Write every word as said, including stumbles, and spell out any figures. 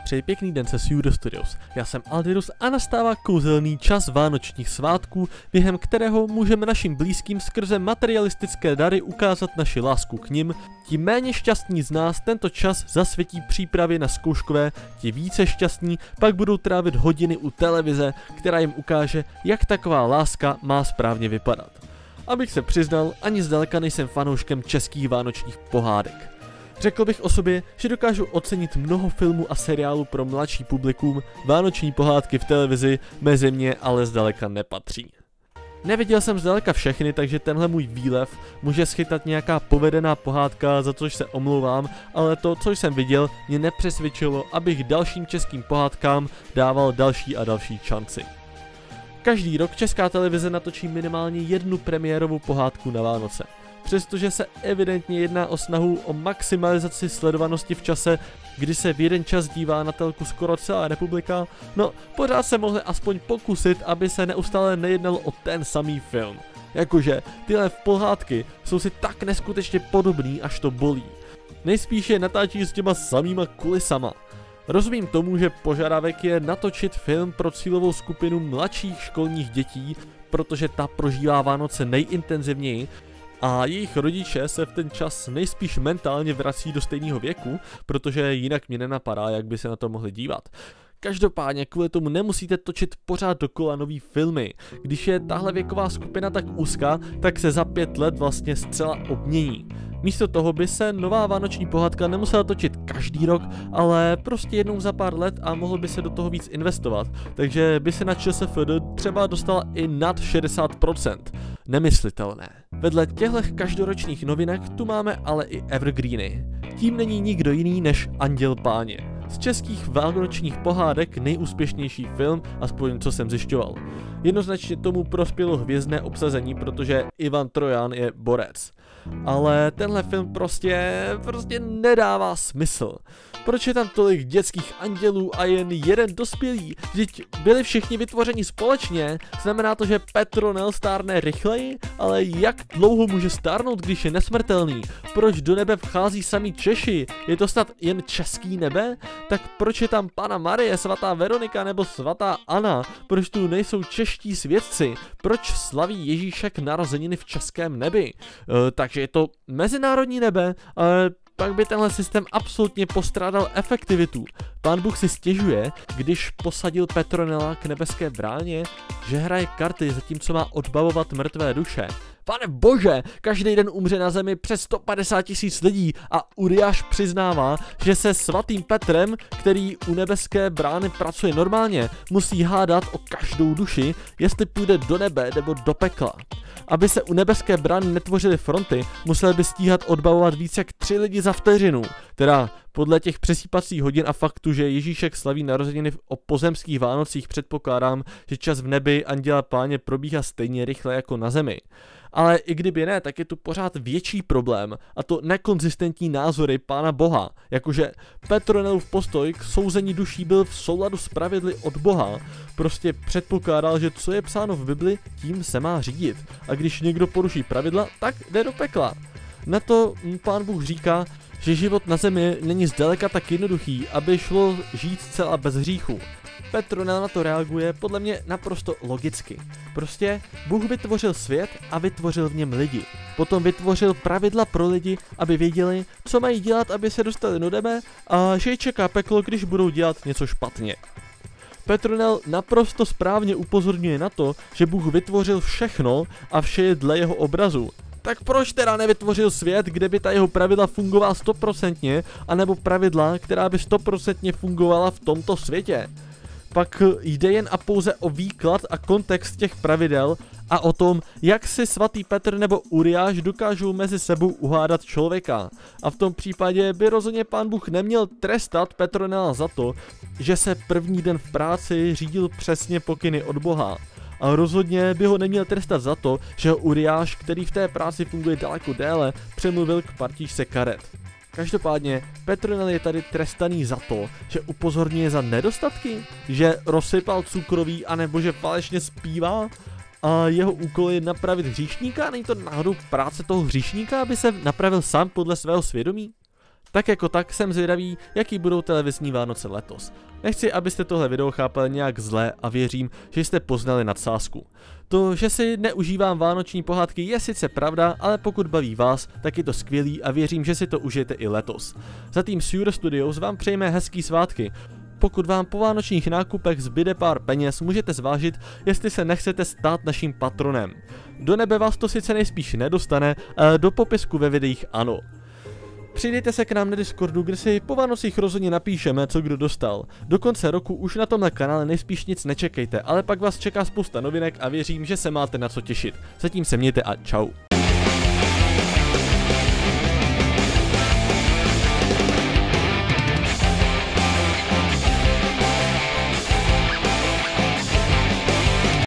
Přeji pěkný den se Sudo Studios. Já jsem Aldirus a nastává kouzelný čas vánočních svátků, během kterého můžeme našim blízkým skrze materialistické dary ukázat naši lásku k nim. Ti méně šťastní z nás tento čas zasvětí přípravě na zkouškové, ti více šťastní pak budou trávit hodiny u televize, která jim ukáže, jak taková láska má správně vypadat. Abych se přiznal, ani zdaleka nejsem fanouškem českých vánočních pohádek. Řekl bych o sobě, že dokážu ocenit mnoho filmů a seriálů pro mladší publikum, vánoční pohádky v televizi mezi mě ale zdaleka nepatří. Neviděl jsem zdaleka všechny, takže tenhle můj výlev může schytat nějaká povedená pohádka, za což se omlouvám, ale to, co jsem viděl, mě nepřesvědčilo, abych dalším českým pohádkám dával další a další šanci. Každý rok Česká televize natočí minimálně jednu premiérovou pohádku na Vánoce. Přestože se evidentně jedná o snahu o maximalizaci sledovanosti v čase, kdy se v jeden čas dívá na telku skoro celá republika, no pořád se mohli aspoň pokusit, aby se neustále nejednalo o ten samý film. Jakože tyhle pohádky jsou si tak neskutečně podobný, až to bolí. Nejspíš je natáčí s těma samýma kulisama. Rozumím tomu, že požadavek je natočit film pro cílovou skupinu mladších školních dětí, protože ta prožívá Vánoce nejintenzivněji, a jejich rodiče se v ten čas nejspíš mentálně vrací do stejného věku, protože jinak mě nenapadá, jak by se na to mohli dívat. Každopádně kvůli tomu nemusíte točit pořád dokola nový filmy. Když je tahle věková skupina tak úzká, tak se za pět let vlastně zcela obmění. Místo toho by se nová vánoční pohádka nemusela točit každý rok, ale prostě jednou za pár let a mohl by se do toho víc investovat. Takže by se na ČSFD třeba dostala i nad šedesát procent. Nemyslitelné. Vedle těchto každoročních novinek tu máme ale i evergreeny. Tím není nikdo jiný než Anděl Páně. Z českých vánočních pohádek nejúspěšnější film, aspoň co jsem zjišťoval. Jednoznačně tomu prospělo hvězdné obsazení, protože Ivan Trojan je borec. Ale tenhle film prostě, prostě nedává smysl. Proč je tam tolik dětských andělů a jen jeden dospělý? Vždyť byli všichni vytvořeni společně, znamená to, že Petronel stárne rychleji, ale jak dlouho může stárnout, když je nesmrtelný? Proč do nebe vchází sami Češi? Je to snad jen český nebe? Tak proč je tam Panna Marie, svatá Veronika nebo svatá Anna? Proč tu nejsou čeští svědci? Proč slaví Ježíšek narozeniny v českém nebi? E, takže je to mezinárodní nebe, ale pak by tenhle systém absolutně postrádal efektivitu. Pán Bůh si stěžuje, když posadil Petronela k nebeské bráně, že hraje karty, zatímco má odbavovat mrtvé duše. Pane bože, každý den umře na zemi přes sto padesát tisíc lidí a Uriáš přiznává, že se svatým Petrem, který u nebeské brány pracuje normálně, musí hádat o každou duši, jestli půjde do nebe nebo do pekla. Aby se u nebeské brány netvořily fronty, musel by stíhat odbavovat víc jak tři lidi za vteřinu. Teda podle těch přesýpacích hodin a faktu, že Ježíšek slaví narozeniny o pozemských Vánocích, předpokládám, že čas v nebi Anděla Páně probíhá stejně rychle jako na zemi. Ale i kdyby ne, tak je tu pořád větší problém, a to nekonzistentní názory Pána Boha, jakože Petronelův postoj k souzení duší byl v souladu s pravidly od Boha, prostě předpokládal, že co je psáno v Bibli, tím se má řídit, a když někdo poruší pravidla, tak jde do pekla. Na to Pán Bůh říká, že život na zemi není zdaleka tak jednoduchý, aby šlo žít zcela bez hříchu. Petronel na to reaguje podle mě naprosto logicky. Prostě Bůh vytvořil svět a vytvořil v něm lidi. Potom vytvořil pravidla pro lidi, aby věděli, co mají dělat, aby se dostali do nebe, a že je čeká peklo, když budou dělat něco špatně. Petronel naprosto správně upozorňuje na to, že Bůh vytvořil všechno a vše je dle jeho obrazu. Tak proč teda nevytvořil svět, kde by ta jeho pravidla fungovala stoprocentně, anebo pravidla, která by stoprocentně fungovala v tomto světě? Pak jde jen a pouze o výklad a kontext těch pravidel a o tom, jak si svatý Petr nebo Uriáš dokážou mezi sebou uhádat člověka. A v tom případě by rozhodně Pán Bůh neměl trestat Petronela za to, že se první den v práci řídil přesně pokyny od Boha. A rozhodně by ho neměl trestat za to, že ho Uriáš, který v té práci funguje daleko déle, přemluvil k partíčce karet. Každopádně Petronel je tady trestaný za to, že upozorňuje za nedostatky, že rozsypal cukroví anebo že falešně zpívá a jeho úkol je napravit hříšníka. Není to náhodou práce toho hříšníka, aby se napravil sám podle svého svědomí? Tak jako tak jsem zvědavý, jaký budou televizní Vánoce letos. Nechci, abyste tohle video chápali nějak zle a věřím, že jste poznali nadsázku. To, že si neužívám vánoční pohádky, je sice pravda, ale pokud baví vás, tak je to skvělý a věřím, že si to užijete i letos. Za tým Sure Studios vám přejeme hezký svátky. Pokud vám po vánočních nákupech zbyde pár peněz, můžete zvážit, jestli se nechcete stát naším patronem. Do nebe vás to sice nejspíš nedostane, ale do popisku ve videích ano. Přidejte se k nám na Discordu, kde si po Vánocích rozhodně napíšeme, co kdo dostal. Do konce roku už na tomhle kanále nejspíš nic nečekejte, ale pak vás čeká spousta novinek a věřím, že se máte na co těšit. Zatím se mějte a čau.